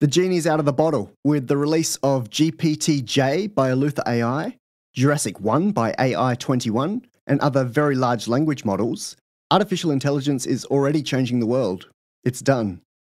The genie's out of the bottle. With the release of GPT-J by EleutherAI, Jurassic-1 by AI21, and other very large language models, artificial intelligence is already changing the world. It's done.